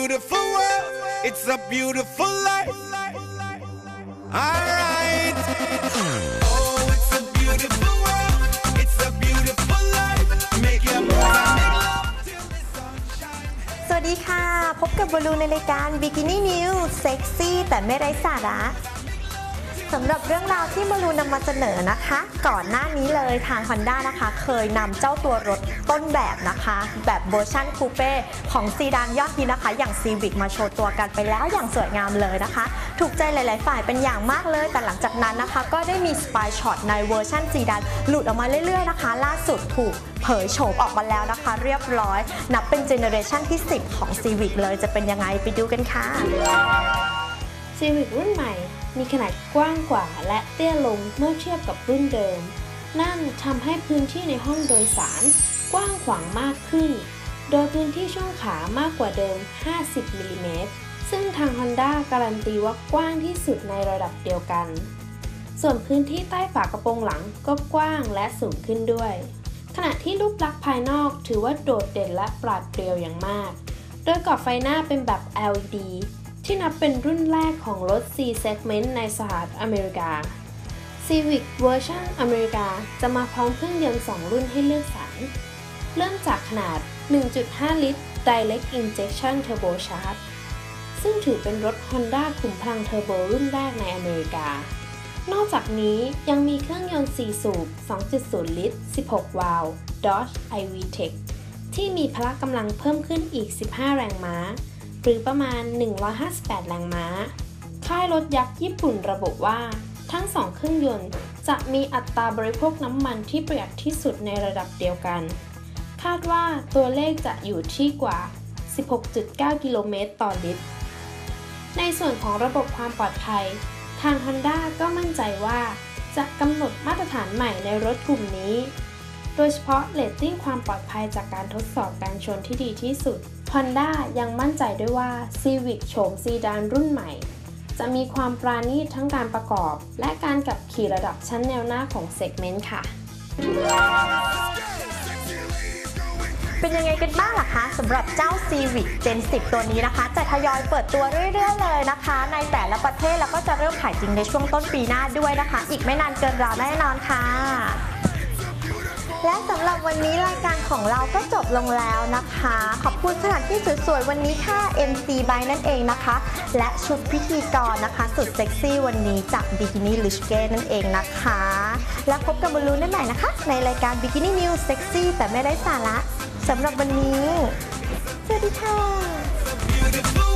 beautiful world. It's a beautiful life. Alright. Oh, it's a beautiful world. It's a beautiful life. Make your move and make love till the sun shines. สวัสดีค่ะพบกับบอลลูนในรายการ Bikini News เซ็กซี่แต่ไม่ไร้สาระสำหรับเรื่องราวที่บอลลูนนำมาเสนอนะคะก่อนหน้านี้เลยทาง Honda นะคะเคยนำเจ้าตัวรถต้นแบบนะคะแบบเวอร์ชั่นคูเป้ของซีดานยอดฮิตนะคะอย่าง Civic มาโชว์ตัวกันไปแล้วอย่างสวยงามเลยนะคะถูกใจหลายๆฝ่ายเป็นอย่างมากเลยแต่หลังจากนั้นนะคะก็ได้มีสปายช็อตในเวอร์ชั่นซีดานหลุดออกมาเรื่อยๆนะคะล่าสุดถูกเผยโฉมออกมาแล้วนะคะเรียบร้อยนับเป็นเจเนอเรชันที่10ของ Civic เลยจะเป็นยังไงไปดูกันค่ะ Civic รุ่นใหม่มีขนาดกว้างกว่าและเตี้ยลงเมื่อเทียบกับรุ่นเดิมนั่นทำให้พื้นที่ในห้องโดยสารกว้างขวางมากขึ้นโดยพื้นที่ช่วงขามากกว่าเดิม50มิลลิเมตรซึ่งทาง Honda การันตีว่ากว้างที่สุดในระดับเดียวกันส่วนพื้นที่ใต้ฝากระโปรงหลังก็กว้างและสูงขึ้นด้วยขณะที่รูปลักษณ์ภายนอกถือว่าโดดเด่นและปราดเปรียวอย่างมากโดยกรอบไฟหน้าเป็นแบบ LED ที่นับเป็นรุ่นแรกของรถ C-Segment ในสหรัฐอเมริกา Civic เวอร์ชันอเมริกาจะมาพร้อมเครื่องยนต์2รุ่นให้เลือกสรรเริ่มจากขนาด 1.5 ลิตร Direct Injection Turbocharged ซึ่งถือเป็นรถ Honda ขุมพลังเทอร์โบรุ่นแรกในอเมริกานอกจากนี้ยังมีเครื่องยนต์4สูบ 2.0 ลิตร 16 วาล์ว Dodge iVTEC ที่มีพละกำลังเพิ่มขึ้นอีก 15 แรงม้าหรือประมาณ 158 แรงม้า ค่ายรถยักษ์ญี่ปุ่นระบุว่าทั้ง2เครื่องยนต์จะมีอัตราบริโภคน้ำมันที่ประหยัดที่สุดในระดับเดียวกัน คาดว่าตัวเลขจะอยู่ที่กว่า 16.9 กิโลเมตรต่อลิตร ในส่วนของระบบความปลอดภัยทาง Honda ก็มั่นใจว่าจะกำหนดมาตรฐานใหม่ในรถกลุ่มนี้ โดยเฉพาะเรตติ้งความปลอดภัยจากการทดสอบการชนที่ดีที่สุด Honda ยังมั่นใจด้วยว่า Civic โฉมซีดานรุ่นใหม่จะมีความปราณีตทั้งการประกอบและการขับขี่ระดับชั้นแนวหน้าของเซกเมนต์ค่ะเป็นยังไงกันบ้างล่ะคะสำหรับเจ้า Civic Gen 10 ตัวนี้นะคะจะทยอยเปิดตัวเรื่อยๆเลยนะคะในแต่ละประเทศแล้วก็จะเริ่มขายจริงในช่วงต้นปีหน้าด้วยนะคะอีกไม่นานเกินรอแน่นอนค่ะและสำหรับวันนี้รายการของเราก็จบลงแล้วนะคะขอบคุณสถานที่สวยๆวันนี้ค่ะ MC by นั่นเองนะคะและชุดพิธีกรนะคะสุดเซ็กซี่วันนี้จาก Bikini Lichke นั่นเองนะคะแล้วพบกับบอลลูนได้ใหม่นะคะในรายการ Bikini News เซ็กซี่แต่ไม่ไร้สาระสำหรับวันนี้สวัสดีค่ะ